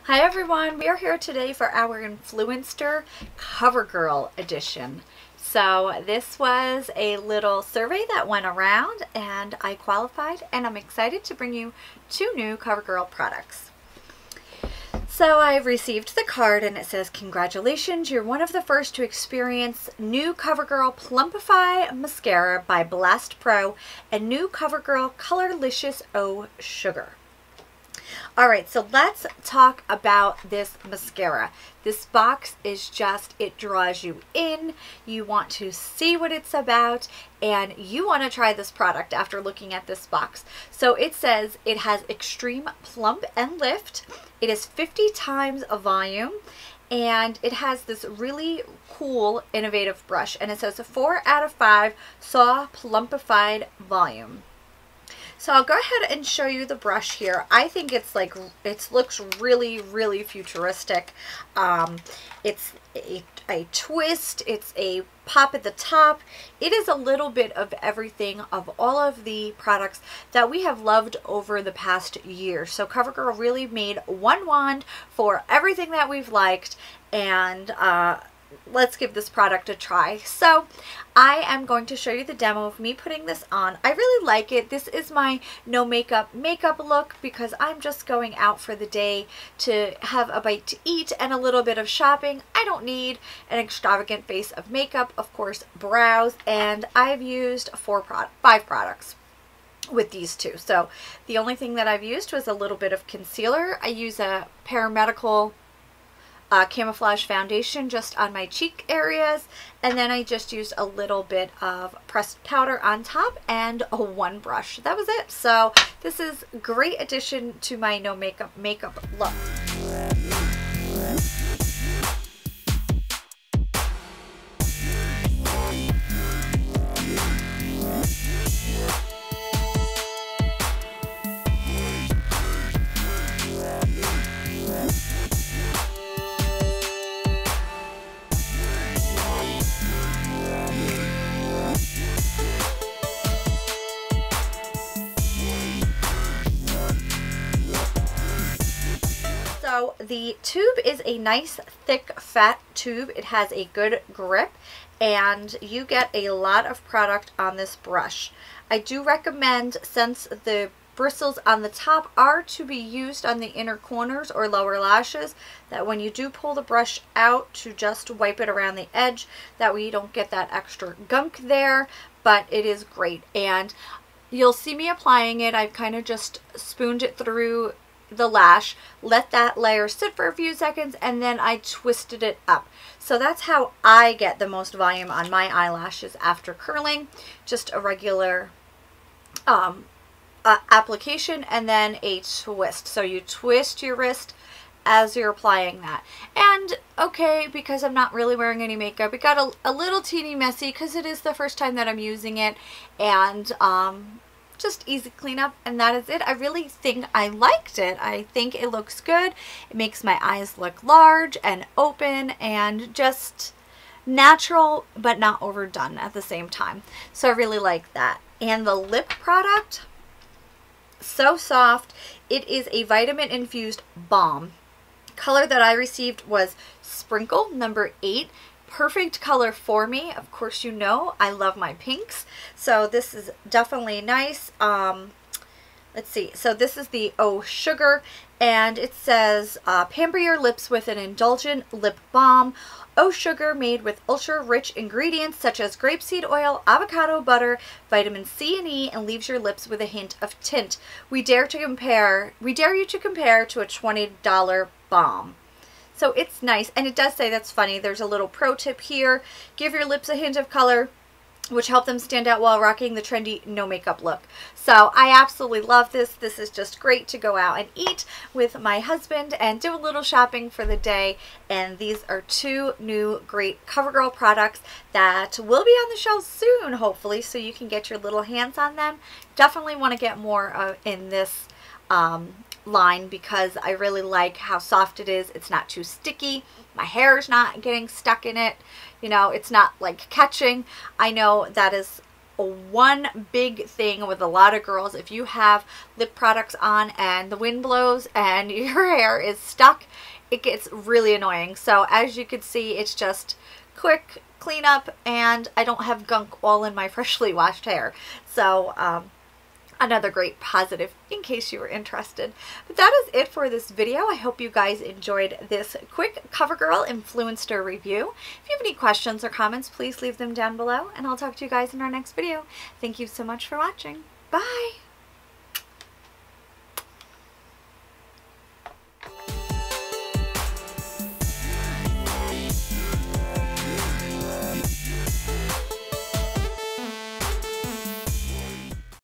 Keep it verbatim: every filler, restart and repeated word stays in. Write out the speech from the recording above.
Hi everyone, we are here today for our Influenster CoverGirl edition. So this was a little survey that went around and I qualified, and I'm excited to bring you two new CoverGirl products. So I've received the card and it says, congratulations, you're one of the first to experience new CoverGirl Plumpify Mascara by Blast Pro and new CoverGirl Colorlicious O Sugar. Alright, so let's talk about this mascara. This box is just, it draws you in. You want to see what it's about and you want to try this product after looking at this box. So it says it has extreme plump and lift. It is fifty times a volume and it has this really cool innovative brush, and it says a four out of five saw plumpified volume. So I'll go ahead and show you the brush here. I think it's like, it looks really, really futuristic. Um, it's a, a twist, it's a pop at the top. It is a little bit of everything of all of the products that we have loved over the past year. So CoverGirl really made one wand for everything that we've liked, and uh, let's give this product a try. So I am going to show you the demo of me putting this on. I really like it. This is my no makeup makeup look because I'm just going out for the day to have a bite to eat and a little bit of shopping. I don't need an extravagant face of makeup, of course, brows, and I've used four product, five products with these two. So the only thing that I've used was a little bit of concealer. I use a Paramedical Uh, camouflage foundation just on my cheek areas, and then I just used a little bit of pressed powder on top and a one brush. That was it. So this is a great addition to my no makeup makeup look. So the tube is a nice thick fat tube. It has a good grip and you get a lot of product on this brush. I do recommend, since the bristles on the top are to be used on the inner corners or lower lashes, that when you do pull the brush out, to just wipe it around the edge. That way you don't get that extra gunk there, but it is great. And you'll see me applying it. I've kind of just spooned it through the lash, let that layer sit for a few seconds, and then I twisted it up. So that's how I get the most volume on my eyelashes after curling. Just a regular um, uh, application and then a twist. So you twist your wrist as you're applying that. And okay, because I'm not really wearing any makeup, it got a, a little teeny messy because it is the first time that I'm using it, and um, just easy cleanup, and that is it. I really think I liked it. I think it looks good. It makes my eyes look large and open and just natural, but not overdone at the same time. So I really like that. And the lip product, so soft. It is a vitamin infused balm. Color that I received was Sprinkle number eight. Perfect color for me. Of course, you know I love my pinks, so this is definitely nice. Um, let's see. So this is the O Sugar, and it says uh, pamper your lips with an indulgent lip balm. O Sugar, made with ultra rich ingredients such as grapeseed oil, avocado butter, vitamin C and E, and leaves your lips with a hint of tint. We dare to compare. We dare you to compare to a twenty dollar balm. So it's nice, and it does say, that's funny, there's a little pro tip here. Give your lips a hint of color, which help them stand out while rocking the trendy no makeup look. So I absolutely love this. This is just great to go out and eat with my husband and do a little shopping for the day. And these are two new great CoverGirl products that will be on the shelves soon, hopefully, so you can get your little hands on them. Definitely want to get more uh, in this um, line because I really like how soft it is. It's not too sticky. My hair is not getting stuck in it. You know, it's not like catching. I know that is one big thing with a lot of girls. If you have lip products on and the wind blows and your hair is stuck, it gets really annoying. So as you can see, it's just quick cleanup, and I don't have gunk all in my freshly washed hair. So um, another great positive in case you were interested. But that is it for this video. I hope you guys enjoyed this quick CoverGirl Influenster review. If you have any questions or comments, please leave them down below, and I'll talk to you guys in our next video. Thank you so much for watching. Bye!